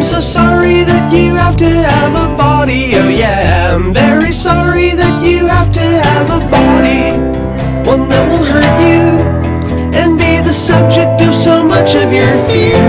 so sorry that you have to have a body. Oh yeah, I'm very sorry that you have to have a body, one that will hurt you and be the subject of so much of your fear.